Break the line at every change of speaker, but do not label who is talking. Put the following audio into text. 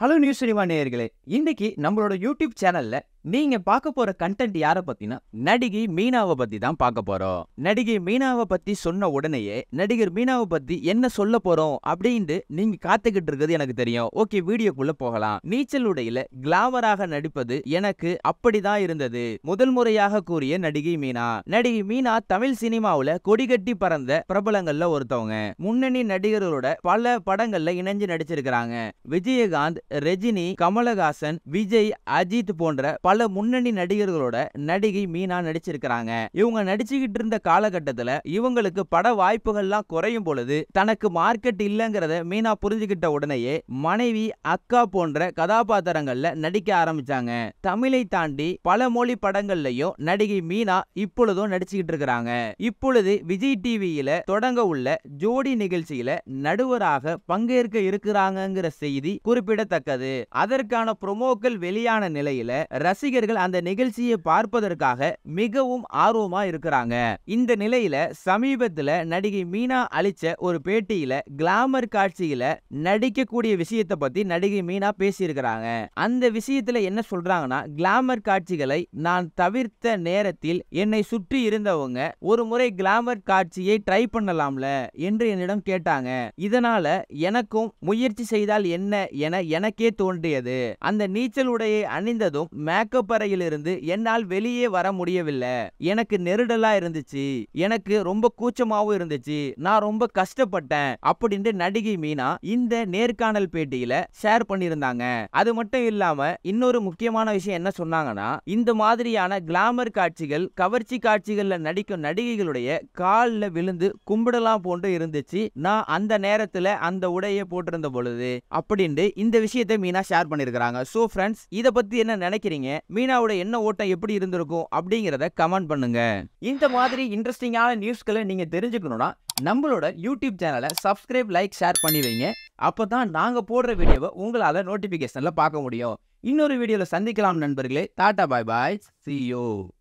Hello news cinema நேயர்களே, இன்னைக்கு நம்மளோட யூடியூப் சேனல்ல நீங்க பார்க்க போற கண்டென்ட் யார பத்தினா நடிகை மீனாவை பத்தி தான் பார்க்க போறோம். நடிகை மீனாவை பத்தி சொன்ன உடனேயே நடிகர் மீனாவை பத்தி என்ன சொல்ல போறோம் அப்படின்னு நீங்க காத்துக்கிட்டு இருக்கிறது எனக்கு தெரியும். ஓகே, வீடியோக்குள்ள போகலாம். நீச்சல் உடையில கிளாமராக நடிப்பது எனக்கு அப்படிதான் இருந்தது முதல் முறையாக கூறிய நடிகை மீனா. நடிகை மீனா தமிழ் சினிமாவுல கொடிகட்டி பறந்த பிரபலங்கள்ல ஒருத்தவங்க. முன்னணி நடிகர்களோட பல படங்கள்ல இணைஞ்சு நடிச்சிருக்கிறாங்க. விஜயகாந்த், ரஜினி, கமலஹாசன், விஜய், அஜித் போன்ற பல முன்னணி நடிகர்களோட நடிகை மீனா நடிச்சிருக்கிறாங்க. இவங்க நடிச்சுக்கிட்டு இருந்த காலகட்டத்துல இவங்களுக்கு பட வாய்ப்புகள்லாம் குறையும் பொழுது தனக்கு மார்க்கெட் இல்லங்கிறத மீனா புரிஞ்சுக்கிட்ட உடனேயே மனைவி, அக்கா போன்ற கதாபாத்திரங்கள்ல நடிக்க ஆரம்பிச்சாங்க. தமிழை தாண்டி பல மொழி படங்கள்லயும் நடிகை மீனா இப்பொழுதும் நடிச்சுக்கிட்டு இருக்கிறாங்க. இப்பொழுது விஜய் டிவியில தொடங்க உள்ள ஜோடி நிகழ்ச்சியில நடுவராக பங்கேற்க இருக்கிறாங்கிற செய்தி குறிப்பிடத்தக்கது. அதற்கான ப்ரோமோக்கள் வெளியான நிலையில ரசிகர்கள் அந்த நிகழ்ச்சியை பார்ப்பதற்காக மிகவும் ஆர்வமா இருக்கிறாங்க. இந்த நிலையில சமீபத்துல நடிகை மீனா அளிச்ச ஒரு பேட்டியில கிளாமர் காட்சியில நடிக்கக்கூடிய விஷயத்தை பத்தி நடிகை மீனா பேசியிருக்கிறாங்க. அந்த விஷயத்துல என்ன சொல்றாங்கன்னா, கிளாமர் காட்சிகளை நான் தவிர்த்த நேரத்தில் என்னை சுற்றி இருந்தவங்க ஒரு முறை கிளாமர் காட்சியை ட்ரை பண்ணலாம்ல என்று என்னிடம் கேட்டாங்க. இதனால எனக்கும் முயற்சி செய்தால் என்ன என எனக்கே தோன்றியது. அந்த நீச்சல் உடையை அணிந்ததும் மேக்கப் அறையிலிருந்து என்னால் வெளியே வர முடியவில்லை. எனக்கு நெருடலா இருந்துச்சு, எனக்கு ரொம்ப கூச்சமாவும் இருந்துச்சு, நான் ரொம்ப கஷ்டப்பட்டேன் அப்படின்னு நடிகை மீனா இந்த நேர்காணல் பேட்டியில ஷேர் பண்ணியிருந்தாங்க. அது மட்டும் இல்லாம இன்னொரு முக்கியமான விஷயம் என்ன சொன்னாங்கன்னா, இந்த மாதிரியான கிளாமர் காட்சிகள், கவர்ச்சி காட்சிகள்ல நடிக்கும் நடிகைகளுடைய கால்ல விழுந்து கும்பிடலாம் போன்று இருந்துச்சு நான் அந்த நேரத்துல அந்த உடையை போட்டிருந்த பொழுது அப்படின்னு இந்த விஷயத்தை மீனா ஷேர் பண்ணிருக்காங்க. சோ ஃப்ரெண்ட்ஸ், இத பத்தி என்ன நினைக்கிறீங்க? மீனாவோட என்ன ஓட்டம் எப்படி இருந்திருக்கும் அப்படிங்கறத கமெண்ட் பண்ணுங்க. இந்த மாதிரி இன்ட்ரெஸ்டிங்கான நியூஸ்களை நீங்க தெரிஞ்சுக்கணும்னா நம்மளோட யூடியூப் சேனலை சப்ஸ்கிரைப், லைக், ஷேர் பண்ணி வைங்க. அப்பதான் நாங்க போடுற வீடியோவை உங்களால நோட்டிபிகேஷன்ல பார்க்க முடியும். இன்னொரு வீடியோல சந்திக்கலாம் நண்பர்களே. டாடா, பாய் பாய், see you.